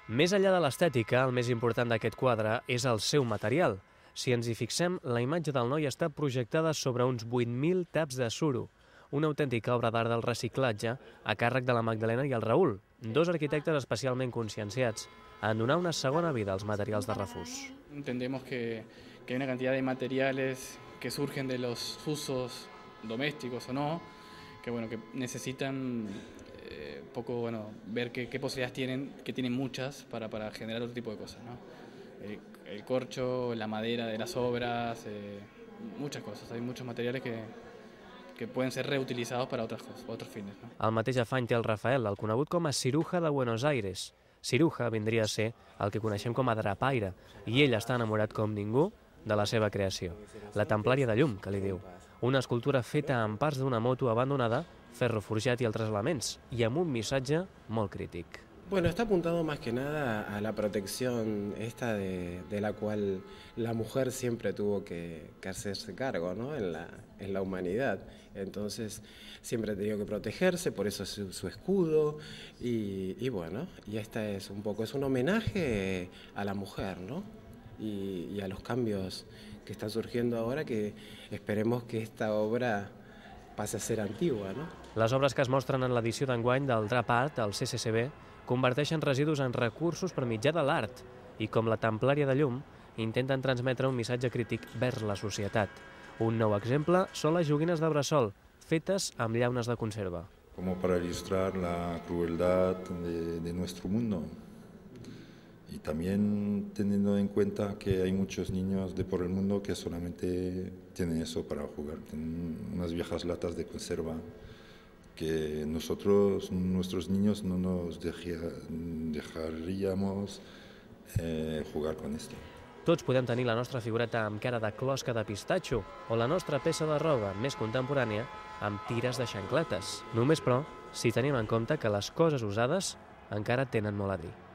Més enllà de l'estètica, el més important d'aquest quadre és el seu material. Si ens hi fixem, la imatge del noi està projectada sobre uns 8.000 taps de suro, una autèntica obra d'art del reciclatge a càrrec de la Magdalena i el Raül, dos arquitectes especialment conscienciats en donar una segona vida als materials de refús. Entendemos que hay una cantidad de materiales que surgen de los usos domésticos o no, que necesitan ver qué posibilidades tienen, que tienen muchas para generar otro tipo de cosas, ¿no? El corcho, la madera de las obras, muchas cosas. Hay muchos materiales que pueden ser reutilizados para otras cosas, para otros fines, ¿no? El mateix afany té el Rafael, el conegut com a ciruja de Buenos Aires. Ciruja vindria a ser el que coneixem com a drapaire, i ell està enamorat com ningú de la seva creació. La Templària de Llum, que li diu. Una escultura feta amb parts d'una moto abandonada, ferro forjat i altres elements, i amb un missatge molt crític. Bueno, está apuntado más que nada a la protección esta de la cual la mujer siempre tuvo que hacerse cargo, ¿no? en la humanidad. Entonces siempre ha tenido que protegerse, por eso su escudo y esta es un homenaje a la mujer, ¿no? y a los cambios que están surgiendo ahora, que esperemos que esta obra pase a ser antigua, ¿no? Les obres que es mostren en l'edició d'enguany del Drap Art, el CCCB, converteixen residus en recursos per mitjà de l'art i, com la Templària de Llum, intenten transmetre un missatge crític vers la societat. Un nou exemple són les joguines de bressol, fetes amb llaunes de conserva. Como para ilustrar la crueldad de nuestro mundo. Y también teniendo en cuenta que hay muchos niños de por el mundo que solamente tienen eso para jugar, tienen unas viejas latas de conserva, que nosotros, nuestros niños, no nos dejaríamos jugar con esto. Tots podem tenir la nostra figureta amb cara de closca de pistatxo o la nostra peça de roba més contemporània amb tires de xancletes. Només, però, si tenim en compte que les coses usades encara tenen molt a dir.